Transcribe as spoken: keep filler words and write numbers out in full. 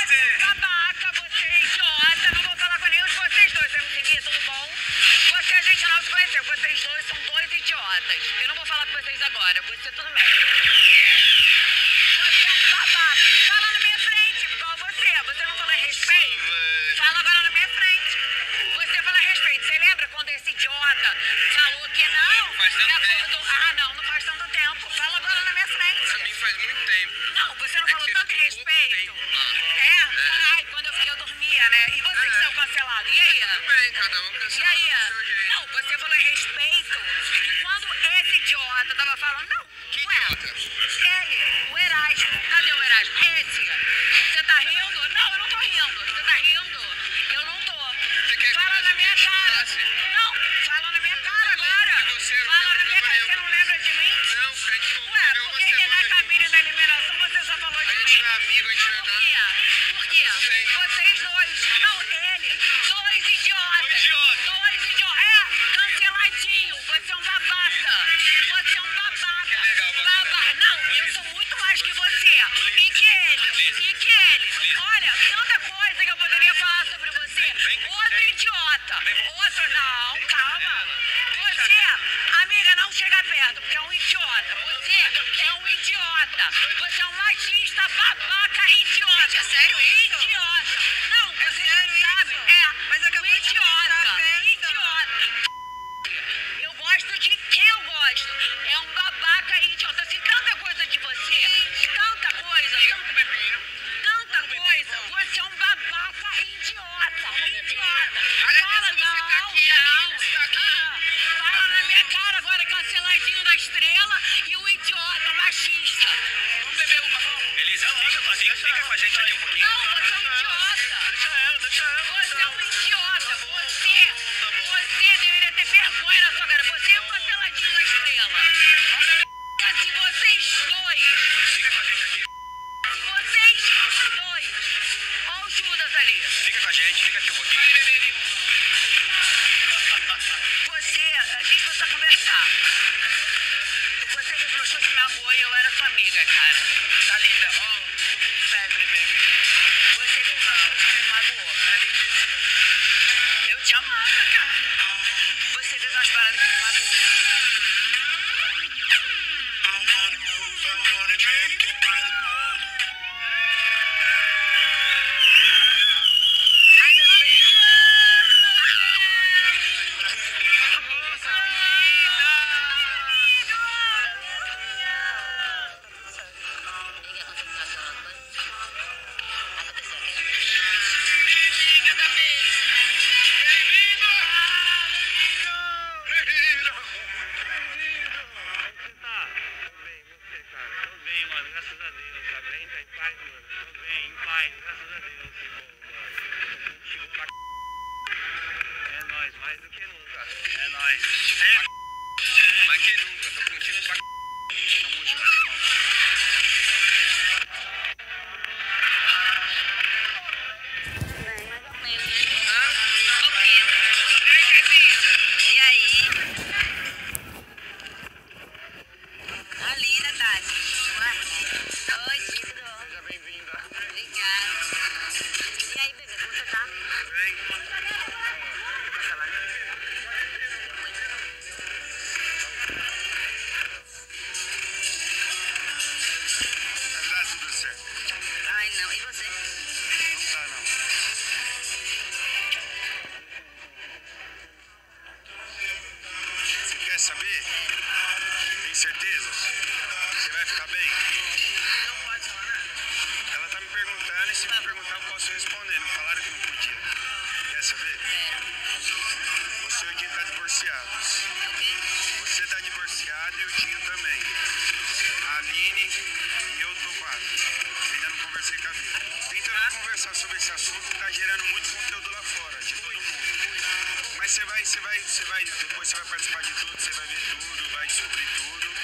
você. Babaca, você é idiota. Não vou falar com nenhum de vocês dois. Você me seguir, tudo bom? Você, a gente não se conheceu. Vocês dois são dois idiotas. Eu não vou falar com vocês agora. Você tudo bem. Você é um babaca. Fala na minha frente, igual você. Você não fala respeito? Fala agora na minha frente. Você fala respeito. Você lembra quando esse idiota falou que não? Faz tanto Me tempo. acordou. Ah, não, não faz tanto tempo. Fala agora na minha frente. Pra mim faz muito tempo. Não, você não É falou que tanto você em ficou respeito. tempo lá. É? Ai, quando eu fiquei eu dormia, né? E você que É. saiu cancelado. E aí? Tudo bem, cada um E cancela aí? do seu jeito. Não, você falou em respeito. E quando esse idiota tava falando, não, Que não é. idiota? Ele, o Erasmo. Cadê o Erasmo? Esse. Você tá rindo? Não, eu não tô rindo. Você tá rindo? Eu não tô. Você quer que Fala eu na minha te cara. falasse? Não, fala na minha cara agora. de você, eu não Fala na tenho minha cara. problema Você não lembra de mim? Não, a gente Ué, conviveu por uma que que na semana cabine juntos. da eliminação você só falou de A mim? gente não é amigo, a gente não é Por nada. quê? Por quê? Tudo bem. Vocês dois. Não, ele. Dois idiotas. Dois idiotas. Dois idiotas. É, canceladinho. Você é um babaca. Você é um babaca. Que legal, bacana. Babaca. Não, eu sou muito mais que você. E que ele. E que ele. Olha, tanta coisa que eu poderia falar sobre você. Outro idiota. Outro, não, calma. Você, amiga, não chega perto, porque é um idiota. Você é um idiota. Você é um machista, babaca, idiota. Gente, é sério isso? Idiota. Não, você não sabe. É, mas eu acabei de idiota. Idiota. Eu gosto de quem eu gosto. É um babaca idiota. Assim, tanta coisa de você. Tanta coisa. Tanta, tanta coisa. Você é um babaca idiota. Um idiota. Fala, não, não. Ah, fala na minha cara agora, canceladinho da estrela e o idiota machista. Vamos beber uma, vamos. Elisa, fica com a gente, fica com a gente aqui um pouquinho. Não, você é um idiota. Deixa ela, deixa ela. Você é um idiota. Você, você deveria ter vergonha na sua cara. Você é um canceladinho da estrela. Assim, vocês dois. Fica com a gente aqui. Vocês dois. Olha o Judas ali. Fica com a gente, fica aqui um pouquinho. Você, a gente precisa conversar. Você refluxou que me magoou e eu era sua amiga, cara. Tá linda, ó. Sempre, baby. Você refluxou que me magoou. Eu te amava, cara. Você fez umas paradas que me magoou. Ainda bem. Tô bem, mano, graças a Deus. Tá bem, tá em paz, mano. Tô bem, em paz, graças a Deus, irmão. Tô contigo pra c... É nóis, mais do que nunca. É nóis. É Mais que nunca, tô contigo pra c... Tamo junto, irmão. E aí? Ali, Natália. Oi, tudo bom? Seja bem-vinda. Obrigada. E aí, bebê, como você tá? Bem. Mas dá tudo certo. Ai, não. E você? Não tá, não. Você quer saber? Tem certeza? Você vai ficar bem? Não pode falar nada. Ela tá me perguntando e se me perguntar eu posso responder. Não falaram que não podia. Quer saber? Você e o Dinho tá divorciados. Você tá divorciado e o Dinho também. A Aline e eu tô quase. Ainda não conversei com a Bia. Tentando conversar sobre esse assunto que tá gerando muito conteúdo lá fora, de todo mundo. Mas você vai, você vai, você vai, depois você vai participar de tudo, você vai ver tudo, vai descobrir tudo.